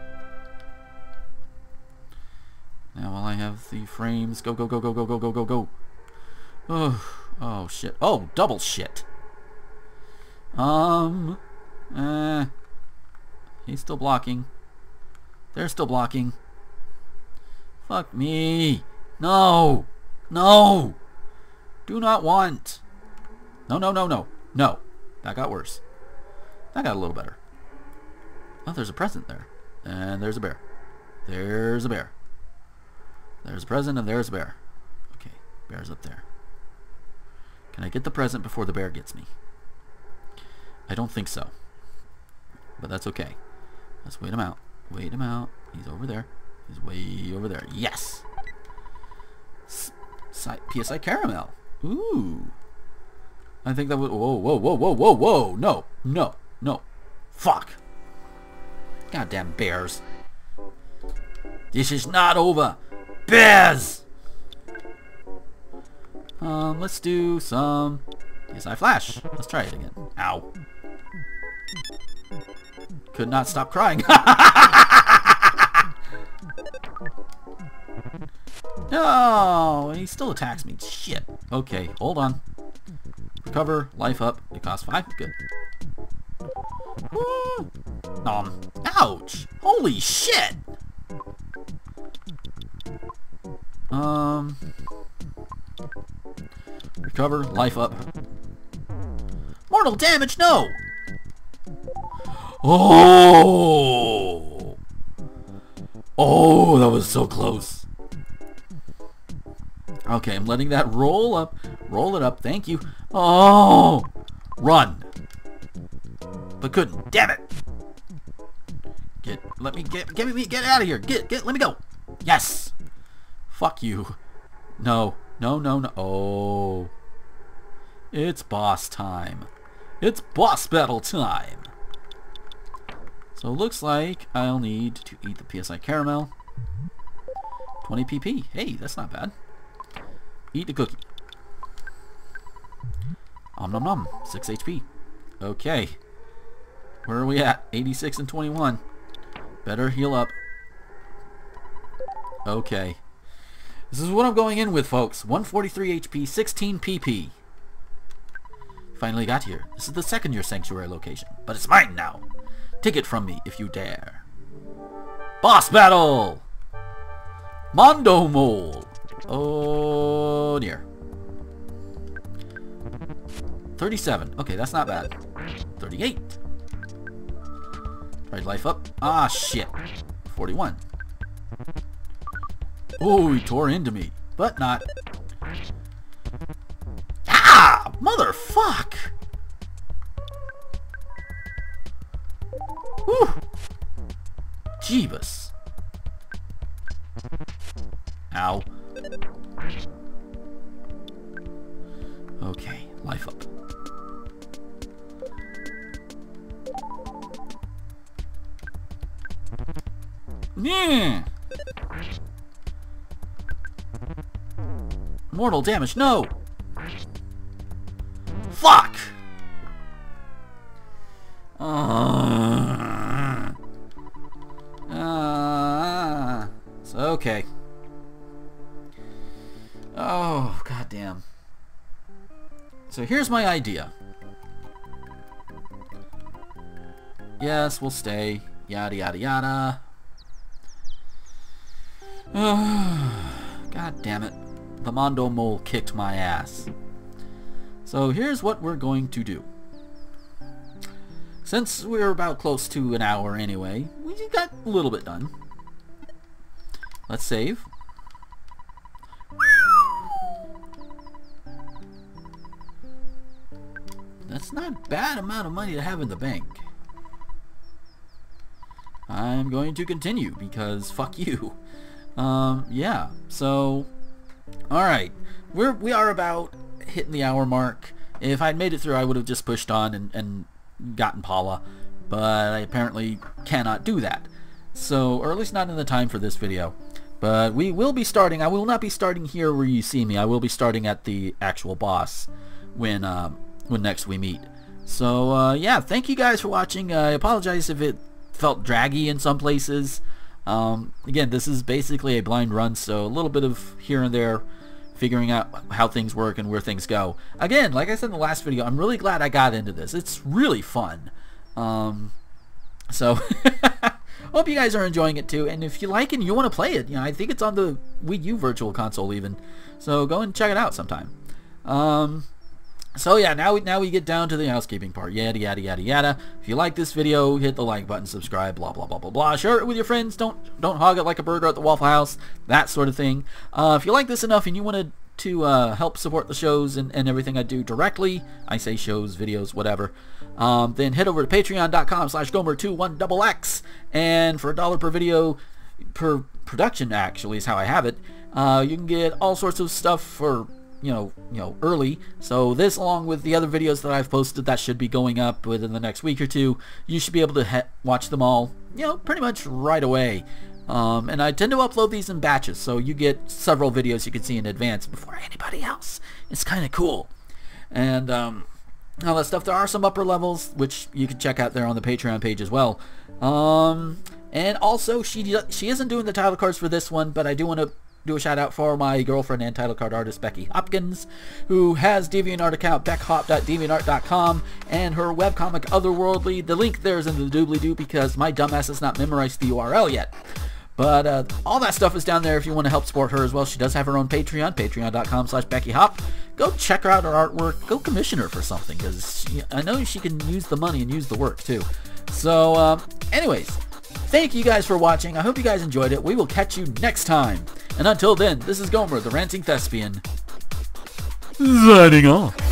Now while I have the frames, go, go, go, go, go, go, go, go, go. Oh, oh shit. Oh, double shit. Um, eh, he's still blocking. They're still blocking. Fuck me. No. No. Do not want. No, no, no, no. No. That got worse. That got a little better. Oh, there's a present there. And there's a bear. There's a bear. There's a present and there's a bear. Okay, bear's up there. Can I get the present before the bear gets me? I don't think so. But that's okay. Let's wait him out. Wait him out. He's over there. He's way over there. Yes! S P S I caramel. Ooh. I think that would... Whoa, whoa, whoa, whoa, whoa, whoa. No, no, no. Fuck. Goddamn bears. This is not over. Bears! Um, let's do some... P S I flash. Let's try it again. Ow. Could not stop crying. No, he still attacks me. Shit. Okay, hold on. Recover, life up. It costs five. Good. Woo. Um, ouch. Holy shit. Um, recover, life up. Mortal damage, no. Oh. Oh, that was so close. Okay, I'm letting that roll up. Roll it up. Thank you. Oh! Run. But couldn't. Damn it. Get, let me, get, get me, get out of here. Get, get, let me go. Yes. Fuck you. No. No, no, no. Oh. It's boss time. It's boss battle time. So it looks like I'll need to eat the P S I caramel. twenty P P. Hey, that's not bad. Eat the cookie. Om nom nom. six H P. Okay. Where are we at? eighty-six and twenty-one. Better heal up. Okay. This is what I'm going in with, folks. one forty-three H P, sixteen P P. Finally got here. This is the second year sanctuary location, but it's mine now. Take it from me if you dare. Boss battle! Mondo Mole. Oh dear. thirty-seven. Okay, that's not bad. thirty-eight. Tried life up. Ah, shit. forty-one. Oh, he tore into me. But not. Ah! Motherfuck! Whew. Jeebus. Ow. Okay, life up. Yeah. Mortal damage, no! Fuck! Uh, uh, it's okay. Oh, goddamn. So here's my idea. Yes, we'll stay. Yada, yada, yada. God damn it. The Mondo Mole kicked my ass. So here's what we're going to do. Since we're about close to an hour anyway, we got a little bit done. Let's save. That's not a bad amount of money to have in the bank. I'm going to continue because fuck you. Um, yeah, so, alright, we're, we are about hitting the hour mark. If I'd made it through, I would have just pushed on and, and gotten Paula, but I apparently cannot do that. So, or at least not in the time for this video. But we will be starting, I will not be starting here where you see me, I will be starting at the actual boss when, uh, when next we meet. So, uh, yeah, thank you guys for watching. Uh, I apologize if it felt draggy in some places. Um, again, this is basically a blind run, so a little bit of here and there figuring out how things work and where things go. Again, like I said in the last video, I'm really glad I got into this. It's really fun. Um, so, hope you guys are enjoying it too. And if you like it and you want to play it, you know, I think it's on the Wii U Virtual Console even. So go and check it out sometime. Um, so yeah, now we, now we get down to the housekeeping part. Yada, yada, yada, yada. If you like this video, hit the like button, subscribe, blah, blah, blah, blah, blah. Share it with your friends. Don't don't hog it like a burger at the Waffle House. That sort of thing. Uh, if you like this enough and you want to to uh, help support the shows and, and everything I do directly, I say shows, videos, whatever, um, then head over to patreon.com slash gomer21xx, and for a dollar per video, per production actually is how I have it, uh, you can get all sorts of stuff for, you know, you know, early. So this, along with the other videos that I've posted that should be going up within the next week or two, you should be able to watch them all, you know, pretty much right away. Um, and I tend to upload these in batches, so you get several videos you can see in advance before anybody else. It's kind of cool. And um, all that stuff. There are some upper levels, which you can check out there on the Patreon page as well. Um, and also, she she isn't doing the title cards for this one, but I do want to do a shout out for my girlfriend and title card artist Becky Hopkins, who has DeviantArt account beck hop dot deviantart dot com, and her webcomic Otherworldly. The link there is in the doobly-doo because my dumbass has not memorized the U R L yet. But uh, all that stuff is down there if you want to help support her as well. She does have her own Patreon, patreon.com slash BeckyHop. Go check her out, her artwork. Go commission her for something, because I know she can use the money and use the work too. So uh, anyways, thank you guys for watching. I hope you guys enjoyed it. We will catch you next time. And until then, this is Gomer, the Ranting Thespian, signing off.